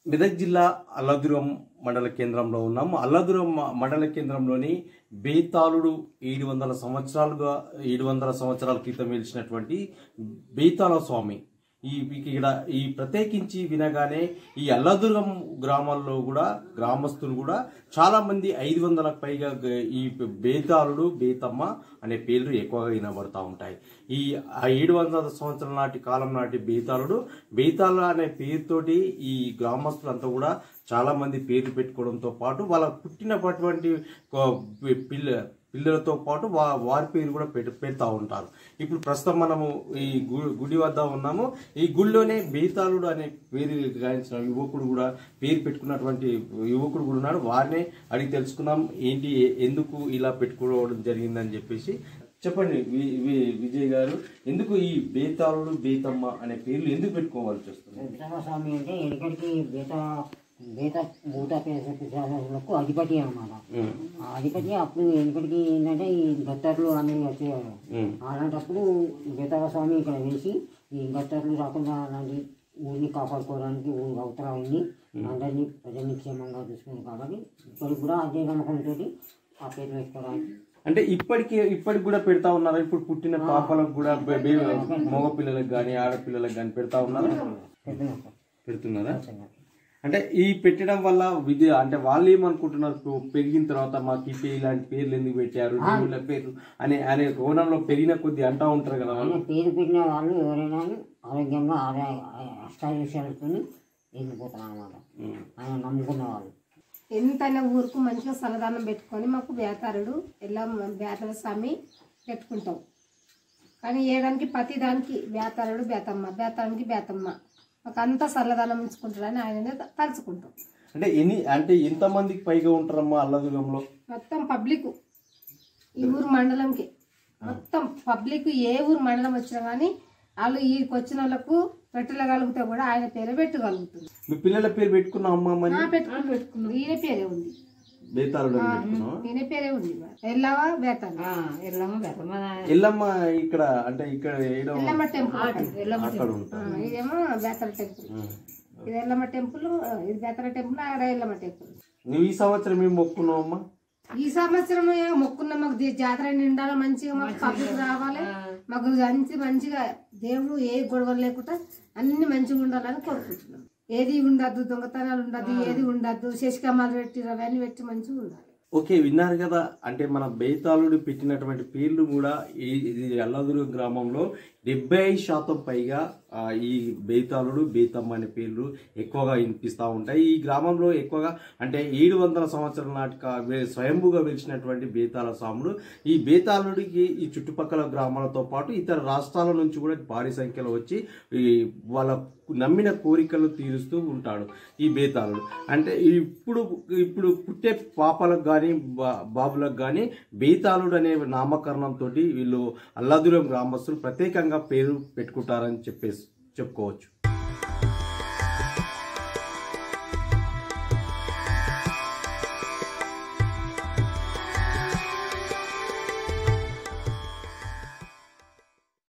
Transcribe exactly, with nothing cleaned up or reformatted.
మెదక్ జిల్లా అల్లాదుర్గం మండల కేంద్రంలో ఉన్నాము. అల్లాదుర్గం మండల కేంద్రంలోని బేతాళుడు ఏడు వందల సంవత్సరాలుగా ఏడు వందల సంవత్సరాల క్రితం వెలిసినటువంటి బేతాళ స్వామి ఈ ఇక్కడ ఈ ప్రత్యేకించి వినగానే ఈ అల్లాదుర్గం గ్రామాల్లో కూడా గ్రామస్తులు కూడా చాలా మంది ఐదు వందలకు పైగా ఈ బేతాళుడు బేతమ్మ అనే పేర్లు ఎక్కువగా వినబడతా ఉంటాయి. ఈ ఏడు వందల సంవత్సరాల నాటి కాలం నాటి బేతాళుడు బేతాళ అనే పేరుతోటి ఈ గ్రామస్తులంతా కూడా చాలా మంది పేర్లు పెట్టుకోవడంతో పాటు వాళ్ళ పుట్టినటువంటి పిల్ల పిల్లలతో పాటు వా వారి పేరు కూడా పెట్ పెడతా ఉంటారు. ఇప్పుడు ప్రస్తుతం మనము ఈ గుడి వద్ద ఉన్నాము. ఈ గుడిలోనే బేతాళుడు అనే పేరు గాయించిన యువకుడు కూడా పేరు పెట్టుకున్నటువంటి యువకుడు కూడా ఉన్నాడు. వారినే అడిగి తెలుసుకున్నాం ఏంటి ఎందుకు ఇలా పెట్టుకోవడం జరిగిందని చెప్పేసి. చెప్పండి విజయ్ గారు, ఎందుకు ఈ బేతాళుడు బేతమ్మ అనే పేర్లు ఎందుకు పెట్టుకోవాల్సి వస్తుంది? స్వామి అంటే ఎక్కడికి బేత బేత భూత పిశాచాలకు అధిపతి అన్నమాట. అధిపతి అప్పుడు వెనకటికి ఏంటంటే ఈ గత్తర్లు అనేవి వచ్చేవారు. అలాంటప్పుడు బేతాళ స్వామి ఇక్కడ వేసి ఈ గత్తర్లు రాకుండా అలాంటి ఊరిని కాపాడుకోవడానికి ఊరి అవతల ఉంది, అందరినీ ప్రజల్ని క్షేమంగా చూసుకుంది. కాబట్టి ఇప్పటికి కూడా అదే నమ్మకంతో ఆ పేరు వేసుకోవడానికి. అంటే ఇప్పటికి ఇప్పటికి కూడా పెడతా ఉన్నారా? ఇప్పుడు పుట్టిన పాపలకు కూడా మగ పిల్లలకు కానీ ఆడపిల్లలకు కానీ పెడతా ఉన్నారా? పెడుతున్నారా? అంటే ఈ పెట్టడం వల్ల విద్య అంటే వాళ్ళు ఏమనుకుంటున్నారు, పెరిగిన తర్వాత మాకు ఈ ఇలాంటి పేర్లు ఎందుకు పెట్టారు దేవుళ్ళ పేర్లు అనే అనే కోణంలో పెరిగిన కొద్ది అంటా ఉంటారు కదా. వాళ్ళు పేరు పెట్టిన వాళ్ళు ఎవరైనా ఆరోగ్యంగా ఆదాయ అష్టావిషయాలతో వెళ్ళిపోతారు అన్నమాట. ఆయన నమ్ముకున్న వాళ్ళు ఎంతైనా ఊరుకు మంచిగా సలదానం పెట్టుకొని మాకు బేతారుడు ఎలా బేతాళ స్వామి పెట్టుకుంటాం. కానీ ఏడానికి ప్రతి దానికి బేతారుడు బేతమ్మ బేతానికి బేతమ్మ మాకు అంతా సల్లదానం ఉంచుకుంటారని ఆయన తలుచుకుంటాం. అంటే ఎన్ని అంటే ఎంత మందికి పైగా ఉంటారమ్మా అల్లాదుర్గంలో? మొత్తం పబ్లిక్ ఈ ఊరు మండలంకి మొత్తం పబ్లిక్ ఏ ఊరు మండలం వచ్చినా కానీ వాళ్ళు ఈడికి వచ్చిన వాళ్ళకు పెట్టగలిగితే కూడా ఆయన పేరు పెట్టగలుగుతుంది. మీ పిల్లల పేరు పెట్టుకున్నా అమ్మా? పెట్టుకుని పెట్టుకున్నాం. ఈయన పేరే ఉంది బేతాళుడు. ఈయన పేరే ఉంది ఎల్లవ బేతమ్మ. ఎల్లమ్మ ఇక్కడ అంటే ఇక్కడ ఎల్లమ్మ టెంపుల్. ఇదేమో బేతాళ టెంపుల్, ఇది ఎల్లమ్మ టెంపుల్, ఇది బేతాళ టెంపుల్, ఆడ ఎల్లమ్మ టెంపుల్. నువ్వు ఈ సంవత్సరం ఏం మొక్కున్నావు అమ్మా? ఈ సంవత్సరం మొక్కున్నా మాకు జాతర నిండాలి, మంచిగా మాకు పబ్లిక్ రావాలి, మాకు మంచి మంచిగా దేవుడు ఏ గొడవలు లేకుండా అన్ని మంచిగా ఉండాలని కోరుకుంటున్నాం. ఏది ఉండద్దు, దొంగతనాలు ఉండద్దు, ఏది ఉండద్దు, శశికమాలు పెట్టి అవన్నీ పెట్టి మంచిగా ఉండాలి. ఓకే, విన్నారు కదా. అంటే మన బేతాళుడు పెట్టినటువంటి పేర్లు కూడా ఇది అల్లాదుర్గం గ్రామంలో డెబ్బై ఐదు శాతం పైగా ఈ బేతాళుడు బేతమ్మ అనే పేర్లు ఎక్కువగా వినిపిస్తూ ఉంటాయి. ఈ గ్రామంలో ఎక్కువగా అంటే ఏడు వందల సంవత్సరాల నాటి స్వయంభూగా వెలిసినటువంటి బేతాళ స్వాములు. ఈ బేతాళుడికి ఈ చుట్టుపక్కల గ్రామాలతో పాటు ఇతర రాష్ట్రాల నుంచి కూడా భారీ సంఖ్యలో వచ్చి వాళ్ళ నమ్మిన కోరికలు తీరుస్తూ ఉంటాడు ఈ బేతాళుడు. అంటే ఇప్పుడు ఇప్పుడు పుట్టే పాపలకు కానీ బాబులకు కానీ బేతాళుడు అనే నామకరణంతో వీళ్ళు అల్లాదుర్గం గ్రామస్తులు ప్రత్యేకంగా పేరు పెట్టుకుంటారని చెప్పేసి చెప్పుకోవచ్చు.